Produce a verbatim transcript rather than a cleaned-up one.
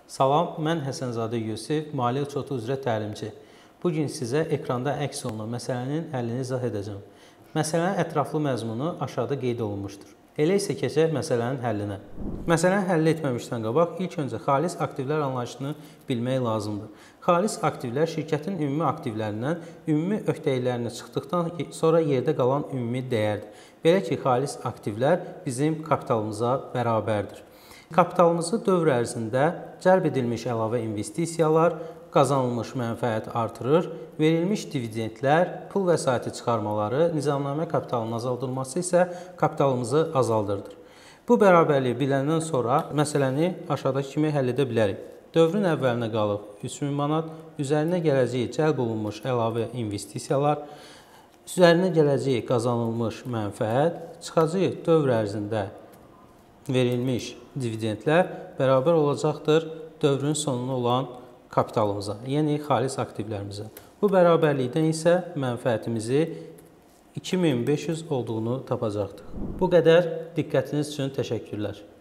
Salam, mən Həsənzadə Yusif, maliyyə uçotu üzrə təlimçi. Bugün sizə ekranda əks olunan məsələnin həllini izah edəcəm. Məsələnin ətraflı məzmunu aşağıda qeyd olunmuşdur. Elə isə keçək məsələnin həllinə. Məsələni həll etməmişdən qabaq ilk öncə xalis aktivlər anlayışını bilmək lazımdır. Xalis aktivlər şirkətin ümumi aktivlərindən ümumi öhdəliklərini çıxdıqdan sonra yerdə qalan ümumi dəyərdir. Belə ki, xalis aktivlər bizim kapitalımıza bərabərdir. Kapitalımızı dövr ərzində cəlb edilmiş əlavə investisiyalar, qazanılmış mənfəət artırır, verilmiş dividendlər, pul vəsaiti çıxarmaları, nizamnamə kapitalının azaldılması isə kapitalımızı azaldırdır. Bu bərabərliyi biləndən sonra məsələni aşağıdakı kimi həll edə bilərik. Dövrün əvvəlinə qalıb üç min manat, üzərinə gələcəyi cəlb olunmuş əlavə investisiyalar, üzərinə gələcəyi qazanılmış mənfəət, çıxacağı dövr ərzində verilmiş dividendlər bərabər olacaqdır dövrün sonuna olan kapitalımıza, yəni xalis aktivlərimizə. Bu bərabərlikdən isə mənfəətimizi iki min beş yüz olduğunu tapacaqdır. Bu qədər diqqətiniz üçün təşəkkürlər.